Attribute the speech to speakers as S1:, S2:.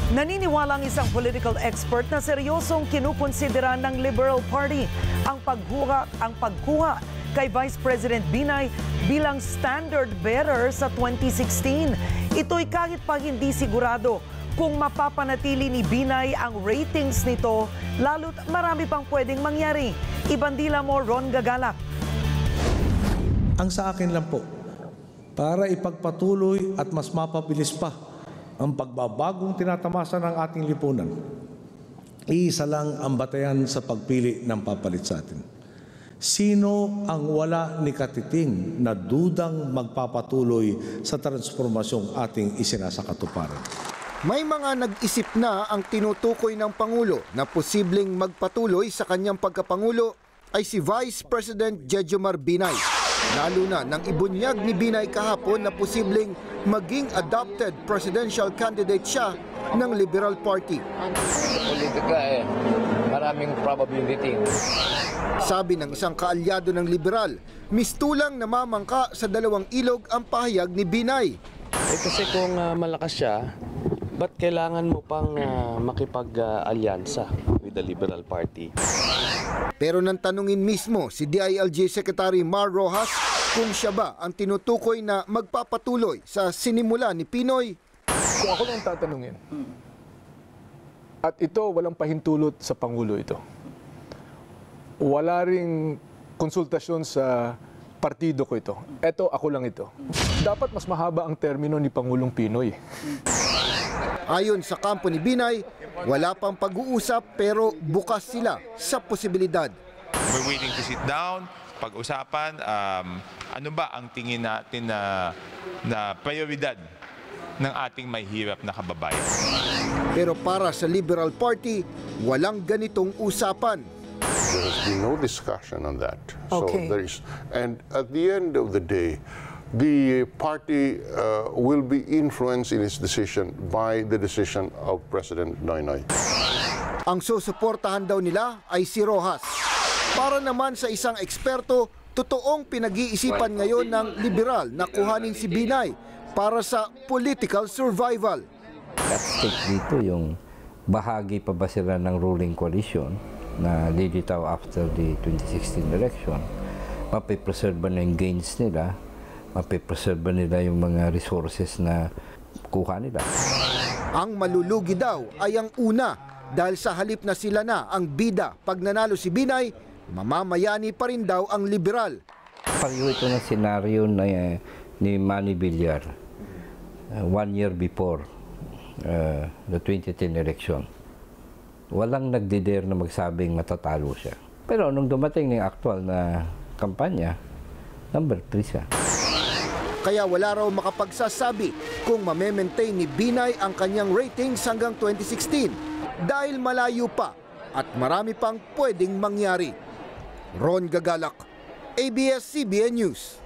S1: Naniniwala ang isang political expert na seryosong kinukonsidera ng Liberal Party ang pagkuha kay Vice President Binay bilang standard bearer sa 2016. Ito'y kahit pa hindi sigurado kung mapapanatili ni Binay ang ratings nito, lalo't marami pang pwedeng mangyari. Bandila mo, Ron Gagalak.
S2: Ang sa akin lang po, para ipagpatuloy at mas mapabilis pa ang pagbabagong tinatamasa ng ating lipunan, iisa lang ang batayan sa pagpili ng papalit sa atin. Sino ang wala ni katiting na dudang magpapatuloy sa transformasyong ating isinasakatuparan?
S3: May mga nag-isip na ang tinutukoy ng Pangulo na posibleng magpatuloy sa kanyang pagkapangulo ay si Vice President Jejomar Binay. Lalo na nang ibunyag ni Binay kahapon na posibleng maging adopted presidential candidate siya ng Liberal Party.
S4: Politika maraming probability.
S3: Sabi ng isang kaalyado ng Liberal, mistulang namamangka sa dalawang ilog ang pahayag ni Binay.
S5: Kasi kung malakas siya, ba't kailangan mo pang makipag-alyansa with the Liberal Party?
S3: Pero nang tanungin mismo si DILG Secretary Mar Rojas kung siya ba ang tinutukoy na magpapatuloy sa sinimula ni Pinoy.
S6: Kung ako lang tatanungin, at ito walang pahintulot sa Pangulo ito, wala ring konsultasyon sa partido ko ito. Eto, ako lang ito. Dapat mas mahaba ang termino ni Pangulong Pinoy.
S3: Ayon sa kampo ni Binay, wala pang pag-uusap pero bukas sila sa posibilidad.
S7: We're waiting to sit down, pag-usapan, ano ba ang tingin natin na prioridad ng ating may hirap na kababayan.
S3: Pero para sa Liberal Party, walang ganitong usapan.
S8: There has been no discussion on that.
S1: Okay.
S8: So there is, and at the end of the day, the party will be influenced in its decision by the decision of President Noynoy.
S3: Ang susuportahan daw nila ay si Rojas. Para naman sa isang eksperto, totoong pinag-iisipan ngayon ng liberal na kuhanin si Binay para sa political survival.
S9: At stake dito yung bahagi pa ba sila ng ruling coalition na lilitaw after the 2016 election. Mapipreserve ba na yung gains nila? Mapipreserve ba nila yung mga resources na kuha nila?
S3: Ang malulugi daw ay ang una dahil sa halip na sila na ang bida pag nanalo si Binay, mamamayani pa rin daw ang liberal.
S9: Pareho ito ng senaryo na, ni Manny Villar 1 year before the 2010 election. Walang nagdidare na magsabing matatalo siya. Pero nung dumating ng actual na kampanya, number 3 siya.
S3: Kaya wala raw makapagsasabi kung mame-maintain ni Binay ang kanyang ratings hanggang 2016 dahil malayo pa at marami pang pwedeng mangyari. Ron Gagalak, ABS-CBN News.